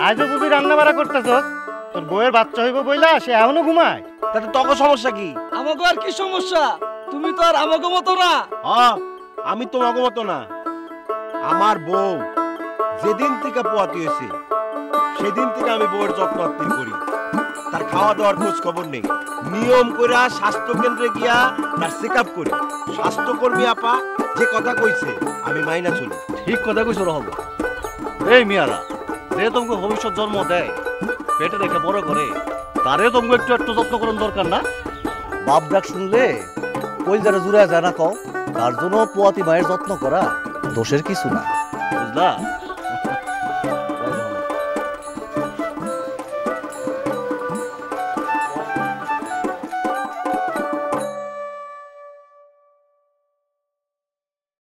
আজও বুঝি রান্না বাড়া করতেছস? তোর বউয়ের বাচ্চা হইব বইলা সে এখনো ঘুমায়? তাতে তোকে সমস্যা কি? আমাকে আর কি সমস্যা? তুমি তো আর আমাকে মতো না। আমি তোমাকে মতো না। আমার বউ যেদিন থেকে পোয়াতি হয়েছে সেদিন থেকে আমি বউয়ের যত্ন করি। তার খাওয়া দাওয়ার খোঁজ খবর নেই, নিয়ম করে স্বাস্থ্য কেন্দ্রে গিয়া তার চেক আপ করি। স্বাস্থ্যকর্মী আপা যে কথা কইছে আমি মাইনা চলি। ঠিক কথা কইছো রহম। এই মিয়ারা যে তোমাকে ভবিষ্যৎ জন্ম দেয়, পেটে রেখে বড় করে, তারে তোমাকে একটু একটু যত্ন করার দরকার না? বাপ ডাক শুনলে কই যারা জুড়ে যায় না কও, তার জন্য পোয়াতি মায়ের যত্ন করা দোষের কিছু না, বুঝলা?